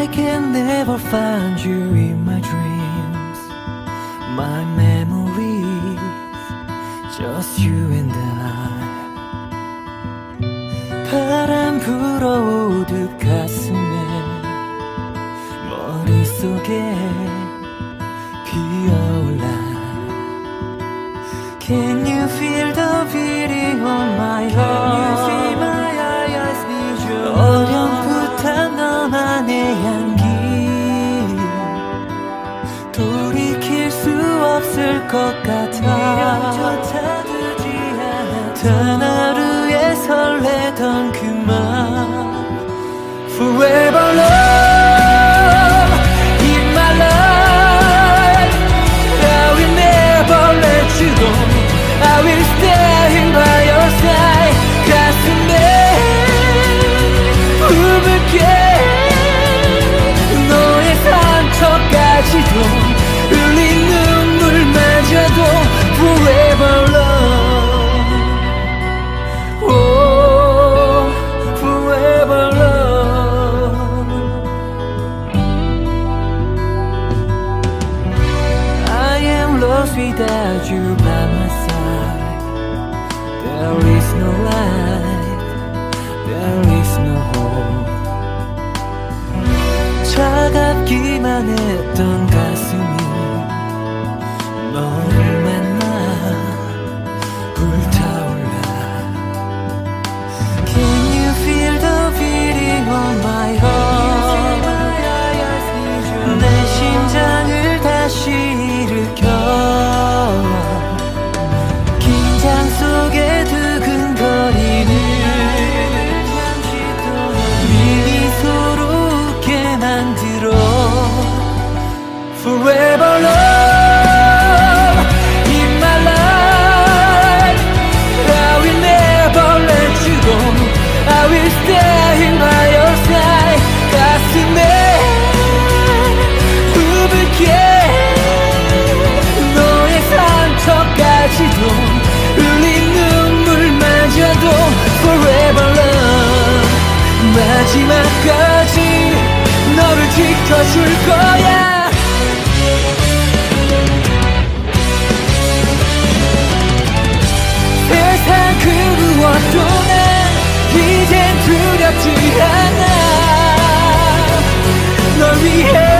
can never find you in my dreams. My memories, just you and I. 바람 불어오듯 가슴에 머릿속에 피어올라. Can you feel the beating on my heart? Can you see my eyes need you? 어렴풋한 너만의 향기 돌이킬 수 없을 것 같아. 단 하루에 설레던 그 맘 Forever love in my life. I will never let you go. I will stay by your side. 가슴에 부을게 너의 상처까지도 흘린 눈물마저도 Forever love. Oh, forever love. I am lost without you by my side. There is no light, there is no hope. 차갑기만 했던 가슴이 너를 만나 불타올라. Can you feel the beating on my heart? 내 심장을 다시 일으켜 긴장 속에 두근거리는 미소로 웃게 만들어. Forever love in my life. I will never let you go. I will stay by your side. 가슴에 부을게 너의 상처까지도 흘린 눈물마저도 Forever love. 마지막까지 너를 지켜줄 거야. 세상 그 무엇도 난 이젠 두렵지 않아. 널 위해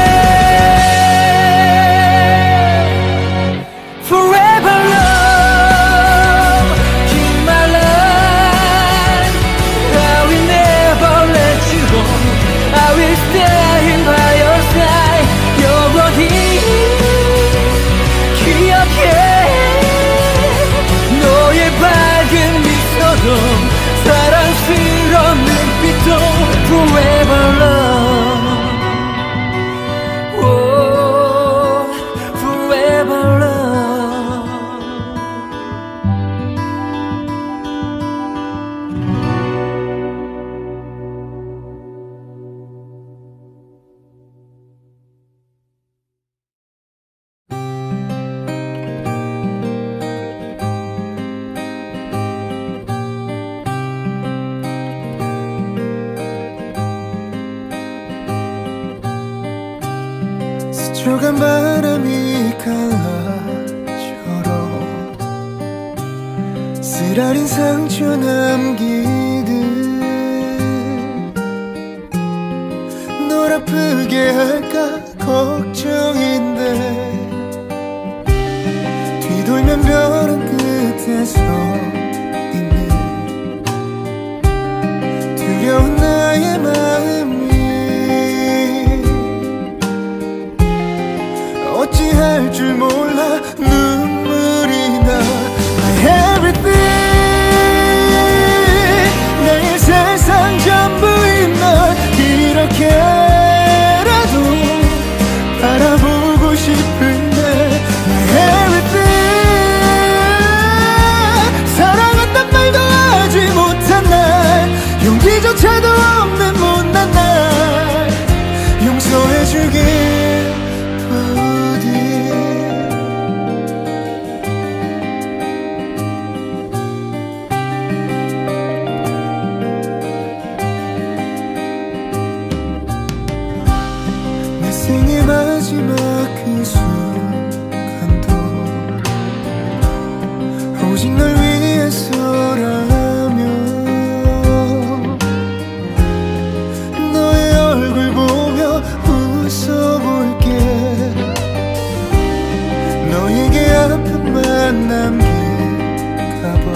Forever love in my life. I will never let you go. I will stay by your side. 영원히 기억해 너의 밝은 미소도 사랑스러운 눈빛도 Forever love. Oh, forever love. 스쳐간 바람이 강아처럼 쓰라린 상처 남기듯 널 아프게 할까 걱정인데 뒤돌면 벼랑 끝에서 있는 두려운 나의 마음이 어찌할 줄 몰라 눈물이 나. My everything 나의 세상 전부인 널 이렇게라도 바라보고 싶은데 My everything 사랑한단 말도 하지 못한 날 용기조차도 없는 못난 날 용서해주길 마지막 그 순간도 오직 널 위해서라면 너의 얼굴 보며 웃어볼게. 너에게 아픔만 남길까봐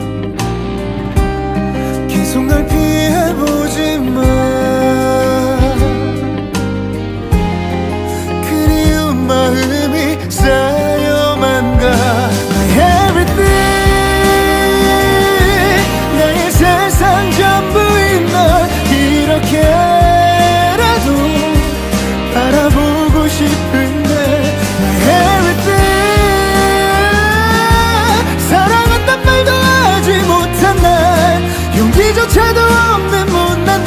계속 널 피해보지만 그리운 마음이 쌓여만 가. My everything, 나의 세상 전부인 널 이렇게라도 바라보고 싶은데. My everything, 사랑한단 말도 하지 못한 날, 용기조차도 없는 못난 날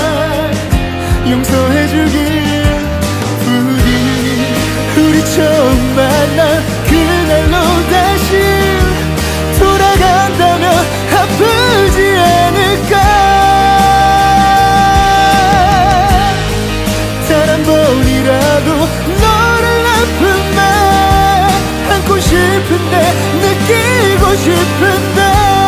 용서해주길 부디. 우리 처음 만난 그날로 다시 돌아간다면 아프지 않을까. 단 한 번이라도 너를 아픔만 안고 싶은데, 느끼고 싶은데.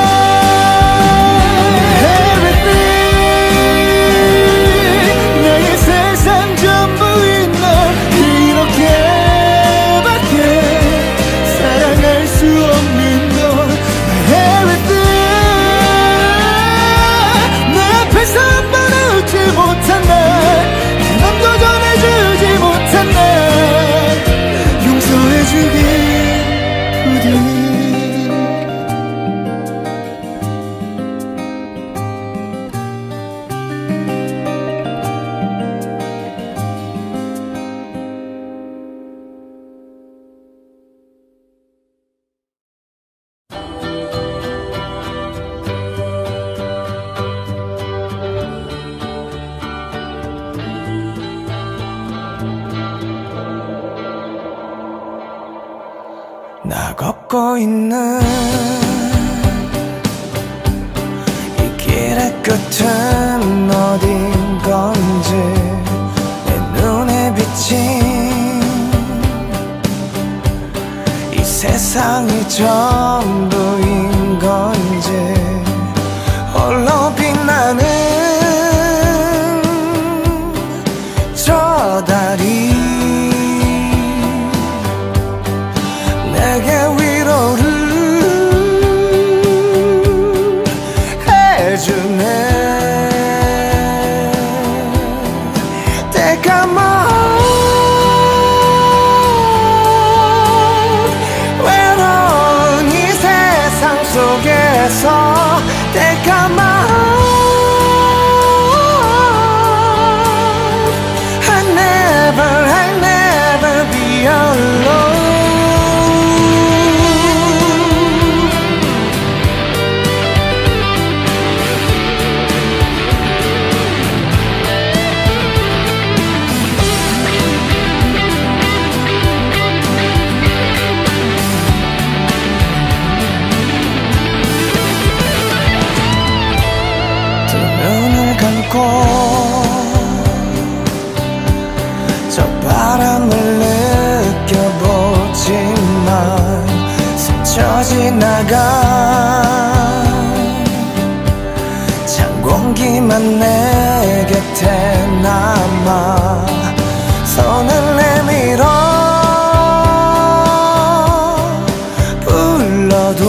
Everything, 나의 세상 전부인 널 이렇게밖에 사랑할 수 없는 널. Everything, 내 앞에서 한 번 웃지 못한 날, 그 맘도 전해주지 못한 날 용서해주길 부디. 나 걷고 있는 이 길의 끝은 어딘 건지, 내 눈에 비친 이 세상이 전부인 건지, 홀로 빛나는 저 달이 내게 위로를 해주네. Take a moment, 외로운 이 세상 속에서 Take a moment, I'll never be alone. 저 바람을 느껴보지만 스쳐 지나간 찬 공기만 내 곁에 남아 손을 내밀어 불러도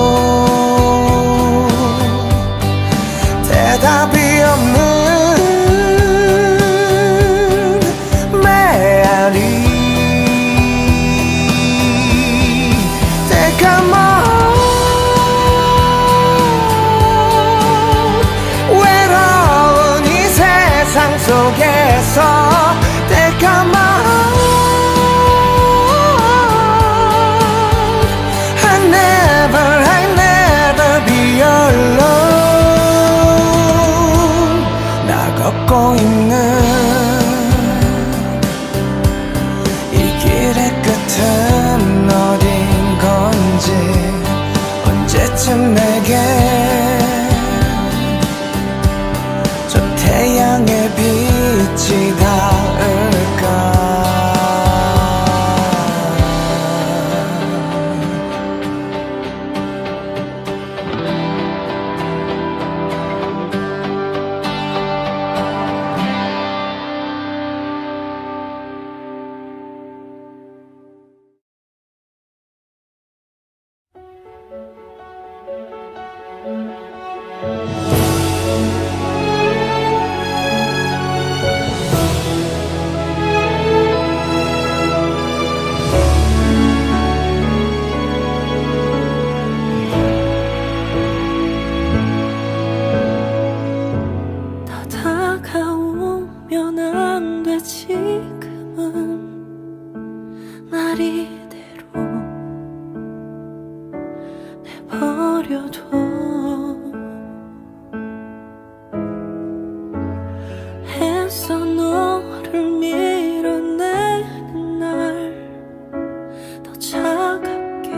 대답이 없는 메아리. Take a moment, 외로운 이 세상 속에서 Take a moment, I'll never be alone. 나 걷고 있는 이 길의 끝은 어딘 건지, 언제쯤 내게 저 태양의 빛이 닿을까. 날 이대로 내버려둬. 애써 너를 밀어내는 날 더 차갑게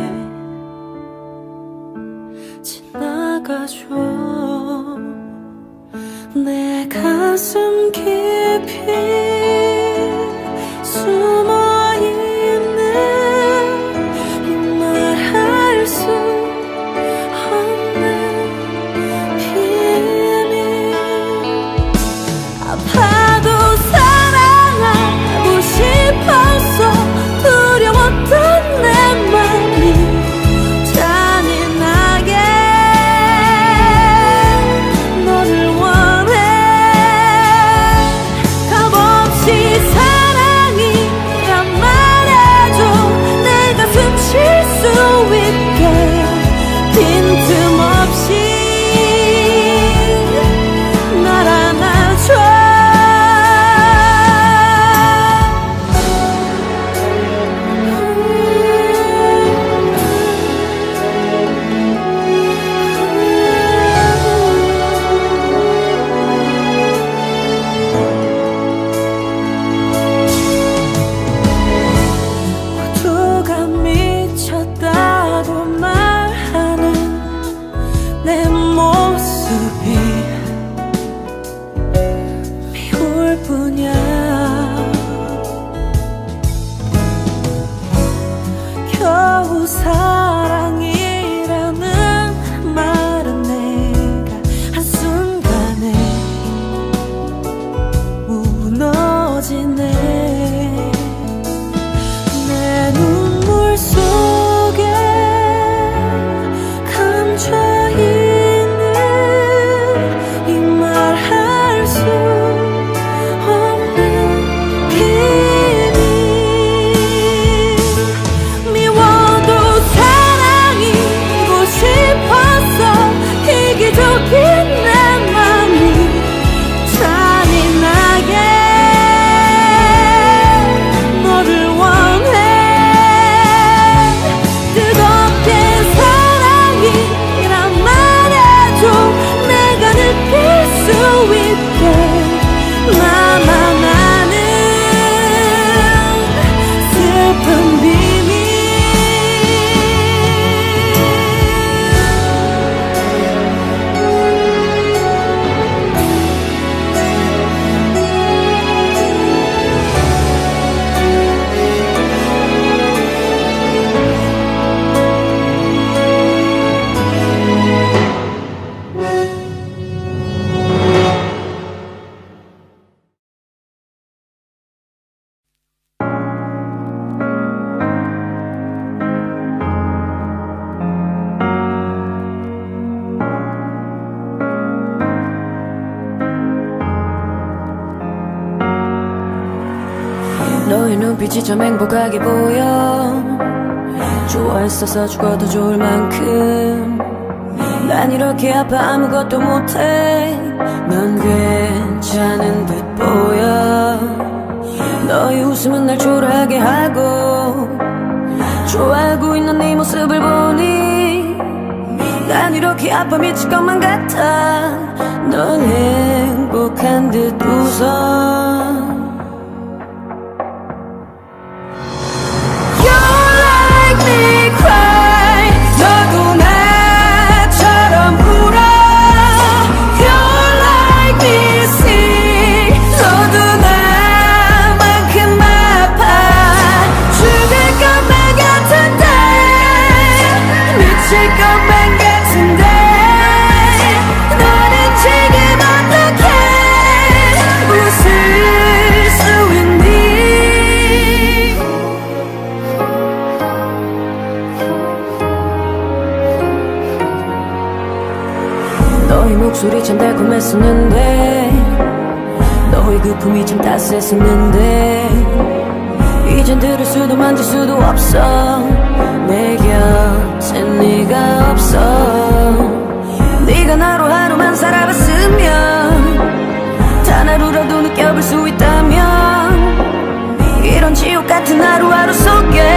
지나가줘. 내 가슴 깊이 숨어있는 이 말할 수 없는 비밀. 아파도 사랑하고 싶었어. 두려웠던 내 맘이 잔인하게 너를 원해. 값없이 사랑이란 말해줘. 내가 숨쉴 수 있게 빈틈없이 날 안아줘. 모두가 미쳤다고 말하는 내 모습이 미울 뿐이야. 겨우 사랑이라는 말은 내가 한순간에 무너지네. 내 눈물 속에 감춰있는 이 말할 수 없는 비밀. 미워도 사랑이고 싶었어. 이기적인 내 맘이 잔인하게 너를 원해. 뜨겁게 사랑이란 말해줘. 내가 느낄 수 있게 나만 아는 슬픈 비밀. 너의 눈빛이 참 행복하게 보여. 좋아했어서 죽어도 좋을 만큼 난 이렇게 아파 아무것도 못해. 넌 괜찮은 듯 보여. 너의 웃음은 날 초라하게 하고. 좋아하고 있는 네 모습을 보니 난 이렇게 아파 미칠 것만 같아. 넌 행복한 듯 웃어. 너도 나처럼 울어. You're like me, see. 너도 나만큼 아파. 죽을 것만 같은데, 미칠 것만 같은데. 너는 지금 어떻게 웃을 수 있니? 너의 목소리 참 달콤했었는데. 너의 그품이 참 따스했었는데. 이젠 들을 수도 만질 수도 없어. 내 곁엔 네가 없어. 네가 나로 하루만 살아봤으면 단 하루라도 느껴볼 수 있다면 이런 지옥 같은 하루하루 속에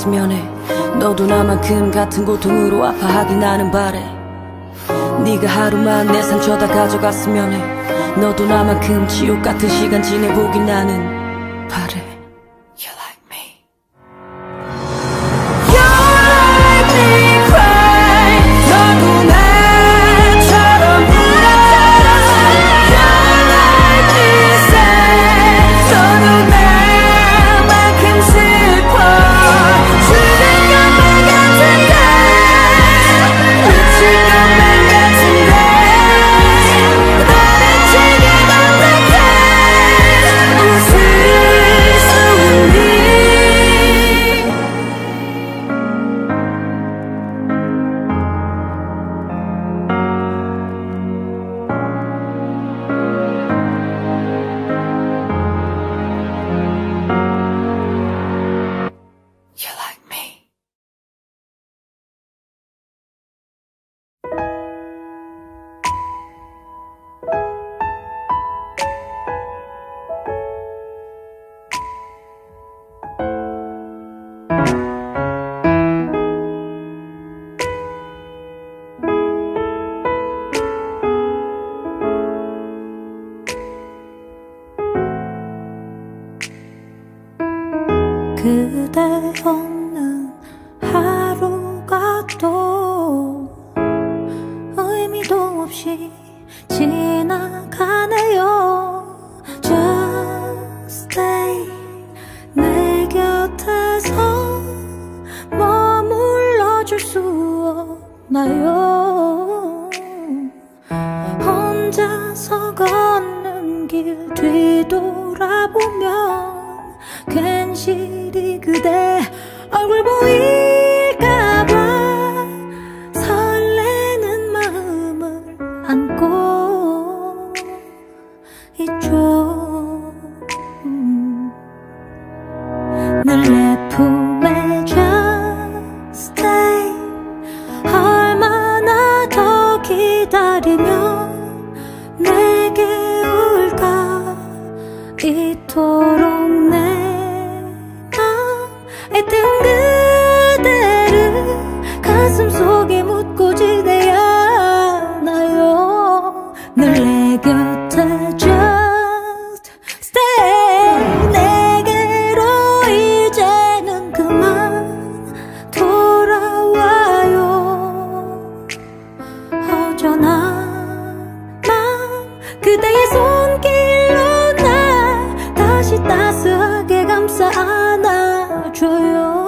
가졌으면 해. 너도 나만큼 같은 고통으로 아파하길 나는 바래. 네가 하루만 내 상처 다 가져갔으면 해. 너도 나만큼 지옥 같은 시간 지내보길 나는 바래. You're like me. You're like me, cry. 너도 나처럼 울어. You're like me, sad. 너도 나만큼 슬퍼. 죽을 것만 같은데, 미칠 것만 같은데, 너를 지게 어떡해. 웃을 수 있니? You're like me. 그대 없는 하루가 또 의미도 없이 지나가네요. Just stay 내 곁에서 머물러줄 수 없나요? 혼자서 걷는 길 뒤돌아보면 괜시리 그대 얼굴 보일까봐 설레는 마음을 안고 있죠. 늘 내 품에 just stay. 얼마나 더 기다리면 내게 올까. 이토록 내 애태운 그대를 가슴속에 묻고 지내야 하나요. 늘 내 곁에 just stay. 내게로 이제는 그만 돌아와요. 허전한 맘 그대의 손길로 날 다시 따스하게 감싸 안아줘요.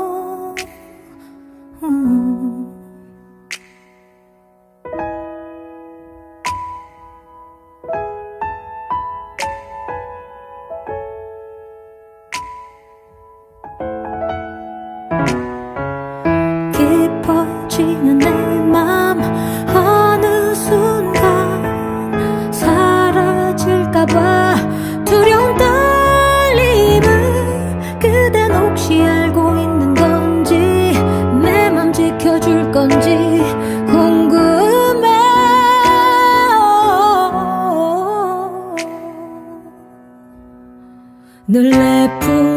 깊어지는 내 맘 어느 순간 사라질까봐 두려운 떨림을 그댄 혹시 알고 있는 건지 내 맘 지켜줄 건지 궁금해. 늘 내 품